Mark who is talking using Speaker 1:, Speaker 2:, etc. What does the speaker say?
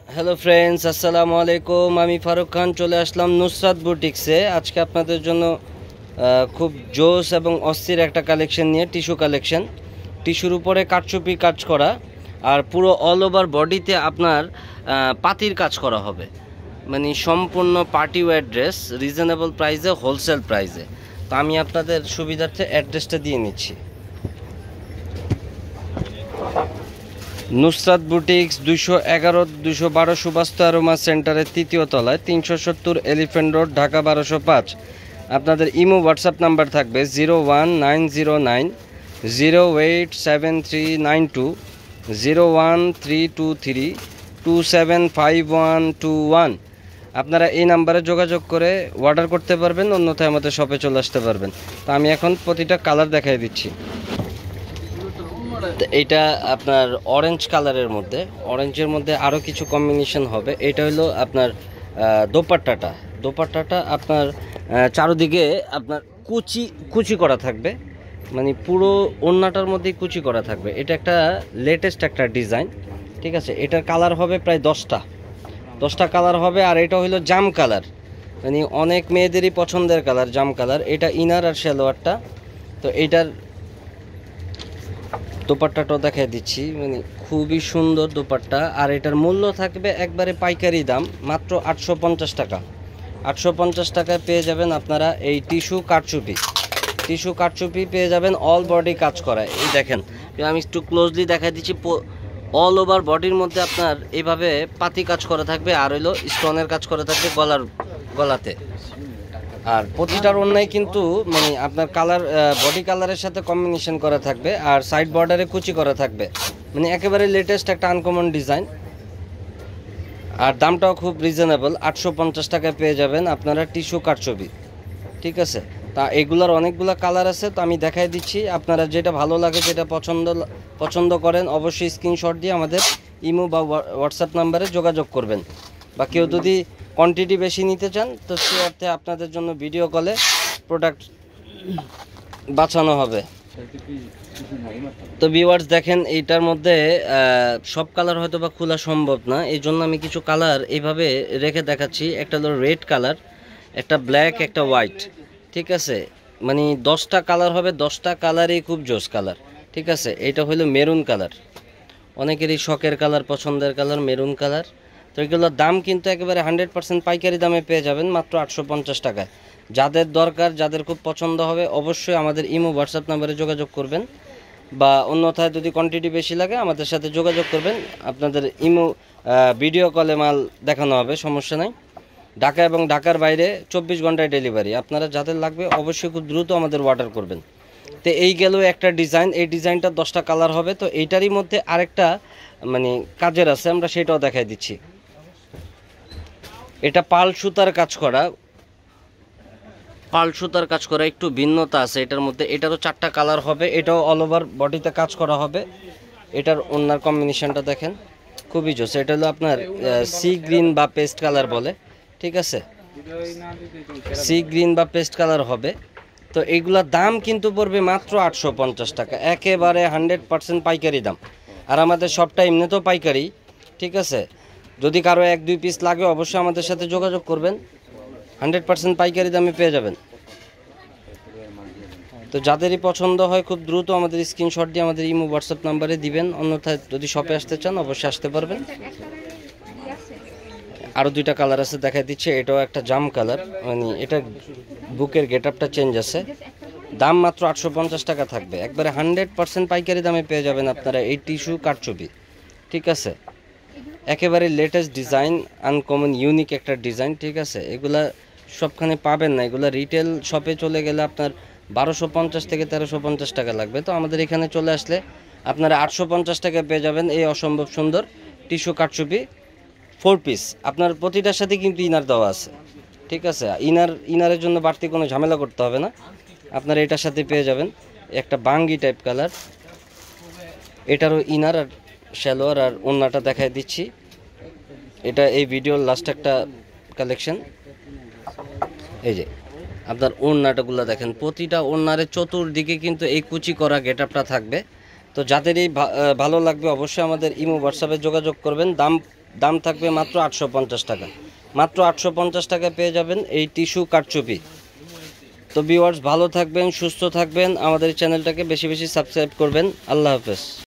Speaker 1: Hello friends, আসসালামু আলাইকুম। আমি ফারুক খান চলে আসলাম নুসরাত বুটিক্সে। আজকে আপনাদের জন্য খুব জোস এবং অস্থির একটা কালেকশন নিয়ে, টিস্যু কালেকশন। টিস্যুর উপরে কারচুপি কাজ করা, আর পুরো অল ওভার বডিতে আপনার পাতির কাজ করা হবে। মানে সম্পূর্ণ পার্টি ওয়্যার ড্রেস, রিজনেবল প্রাইসে, হোলসেল প্রাইসে। তো আমি আপনাদের সুবিধার্থে অ্যাড্রেসটা দিয়ে নিচ্ছি। নুসরাত বুটিক্স 211-212 সুবাস্তু আরোমা সেন্টারের 3য় তলায়, 370 এলিফ্যান্ট রোড, ঢাকা 1205। আপনাদের ইমো হোয়াটসঅ্যাপ নাম্বার থাকবে 01909-087392, 01323275121। আপনারা এই নাম্বারে যোগাযোগ করে অর্ডার করতে পারবেন, অন্যথায় আমাদের শপে চলে আসতে পারবেন। তো আমি এখন প্রতিটা কালার দেখাই দিচ্ছি। এইটা আপনার অরেঞ্জ কালারের মধ্যে, অরেঞ্জের মধ্যে আরও কিছু কম্বিনেশন হবে। এটা হলো আপনার দোপাট্টাটা আপনার চারদিকে আপনার কুচি কুচি করা থাকবে, মানে পুরো ওড়নাটার মধ্যেই কুচি করা থাকবে। এটা একটা লেটেস্ট একটা ডিজাইন, ঠিক আছে। এটার কালার হবে প্রায় 10টা কালার হবে। আর এটা হলো জাম কালার, মানে অনেক মেয়েদেরই পছন্দের কালার, জাম কালার। এটা ইনার আর সালোয়ারটা। তো এইটার দোপাট্টাটাও দেখাই দিচ্ছি, মানে খুবই সুন্দর দোপাট্টা। আর এটার মূল্য থাকবে একবারে পাইকারি দাম, মাত্র 850 টাকা। 850 টাকায় পেয়ে যাবেন আপনারা এই টিস্যু কারচুপি পেয়ে যাবেন, অল বডি কাজ করা। এই দেখেন, আমি একটু ক্লোজলি দেখাই দিচ্ছি। অল ওভার বডির মধ্যে আপনার এইভাবে পাতি কাজ করা থাকবে, আর হইলো স্টোনের কাজ করা থাকবে গলাতে। আর প্রতিটার অন্যায় কিন্তু মানে আপনার কালার, বডি কালারের সাথে কম্বিনেশন করা থাকবে, আর সাইড বর্ডারে কুচি করা থাকবে। মানে একেবারে লেটেস্ট একটা আনকমন ডিজাইন। আর দামটাও খুব রিজনেবল, 850 টাকায় পেয়ে যাবেন আপনারা টিস্যু কারচুপি, ঠিক আছে। তা এগুলার অনেকগুলো কালার আছে, তো আমি দেখাই দিচ্ছি। আপনারা যেটা ভালো লাগে, যেটা পছন্দ করেন, অবশ্যই স্ক্রিনশট দিয়ে আমাদের ইমো বা হোয়াটসঅ্যাপ নাম্বারে যোগাযোগ করবেন। বা কেউ যদি কোয়ান্টিটি বেশি নিতে চান, তো সে অর্থে আপনাদের জন্য ভিডিও কলে প্রোডাক্ট বাঁচানো হবে। তো ভিউয়ার্স দেখেন, এইটার মধ্যে সব কালার হয়তো বা খোলা সম্ভব না, এই জন্য আমি কিছু কালার এইভাবে রেখে দেখাচ্ছি। একটা হলো রেড কালার, একটা ব্ল্যাক, একটা হোয়াইট, ঠিক আছে। মানে 10টা কালার হবে, 10টা কালারই খুব জোস কালার, ঠিক আছে। এটা হলো মেরুন কালার, অনেকেরই শখের কালার, পছন্দের কালার মেরুন কালার। তো এগুলোর দাম কিন্তু একেবারে 100% পাইকারি দামে পেয়ে যাবেন, মাত্র 850 টাকায়। যাদের দরকার, যাদের খুব পছন্দ হবে, অবশ্যই আমাদের ইমো হোয়াটসঅ্যাপ নাম্বারে যোগাযোগ করবেন। বা অন্যথায় যদি কোয়ান্টিটি বেশি লাগে, আমাদের সাথে যোগাযোগ করবেন। আপনাদের ইমো ভিডিও কলে মাল দেখানো হবে, সমস্যা নাই। ঢাকা এবং ঢাকার বাইরে 24 ঘন্টায় ডেলিভারি। আপনারা যাদের লাগবে অবশ্যই খুব দ্রুত আমাদের অর্ডার করবেন। তো এই গেল একটা ডিজাইন, এই ডিজাইনটা 10টা কালার হবে। তো এইটারই মধ্যে আরেকটা মানে কাজের আছে, আমরা সেটাও দেখাই দিচ্ছি। এটা পাল সুতার কাজ করা, একটু ভিন্নতা আছে এটার মধ্যে। এটারও 4টা কালার হবে, এটাও অল ওভার বডিতে কাজ করা হবে। এটার ওনার কম্বিনেশনটা দেখেন, খুবই জোস। এটা হলো আপনার সি গ্রিন বা পেস্ট কালার বলে, ঠিক আছে। সি গ্রিন বা পেস্ট কালার হবে। তো এইগুলোর দাম কিন্তু পড়বে মাত্র 850 টাকা, একেবারে 100% পাইকারি দাম। আর আমাদের সবটা এমনিতেও পাইকারি, ঠিক আছে। যদি কারো 1-2 পিস লাগে, অবশ্যই আমাদের সাথে যোগাযোগ করবেন, 100% পাইকারি দামে পেয়ে যাবেন। তো যাদেরই পছন্দ হয়, খুব দ্রুত আমাদের স্ক্রিনশট দিয়ে আমাদের ইমো হোয়াটসঅ্যাপ নাম্বারে দিবেন। অন্যথায় যদি শপে আসতে চান, অবশ্যই আসতে পারবেন। আরও 2টা কালার আছে, দেখাই দিচ্ছে। এটাও একটা জাম কালার, মানে এটা বুকের গেট আপটা চেঞ্জ আছে। দাম মাত্র 850 টাকা থাকবে, একবারে 100% পাইকারি দামে পেয়ে যাবেন আপনারা এই টিস্যু কারচুপি, ঠিক আছে। একেবারে লেটেস্ট ডিজাইন, আনকমন ইউনিক একটা ডিজাইন, ঠিক আছে। এগুলা সবখানে পাবেন না, এগুলা রিটেল শপে চলে গেলে আপনার 1250 থেকে 1350 টাকা লাগবে। তো আমাদের এখানে চলে আসলে আপনারা 850 টাকায় পেয়ে যাবেন এই অসম্ভব সুন্দর টিস্যু কারচুপি 4 পিস। আপনার প্রতিটার সাথে কিন্তু ইনার দেওয়া আছে, ঠিক আছে। ইনারের জন্য বাড়তি কোনো ঝামেলা করতে হবে না, আপনারা এটার সাথে পেয়ে যাবেন। একটা বাঙ্গি টাইপ কালার, এটারও ইনার আর সালোয়ার আর ওড়নাটা দেখাই দিচ্ছি। এটা এই ভিডিওর লাস্ট একটা কালেকশন। এই যে আপনার ওড়নাটাগুলো দেখেন, প্রতিটা ওড়নারে চতুর্দিকে কিন্তু এই কুচি করা গেট আপটা থাকবে। তো যাদেরই ভালো লাগবে, অবশ্যই আমাদের ইমো হোয়াটসঅ্যাপে যোগাযোগ করবেন। দাম দাম থাকবে মাত্র 850 টাকা। মাত্র 850 টাকায় পেয়ে যাবেন এই টিস্যু কারচুপি। তো ভিউয়ার্স, ভালো থাকবেন, সুস্থ থাকবেন, আমাদের চ্যানেলটাকে বেশি বেশি সাবস্ক্রাইব করবেন। আল্লাহ হাফেজ।